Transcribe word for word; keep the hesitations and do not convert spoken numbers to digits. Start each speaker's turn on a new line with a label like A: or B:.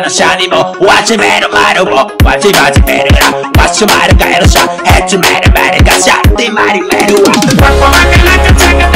A: のシャにもわちめの前のをわちまちめるがわしまるかえのシャヘッチメルメルがシャってまりめるわわわわかなかちゃか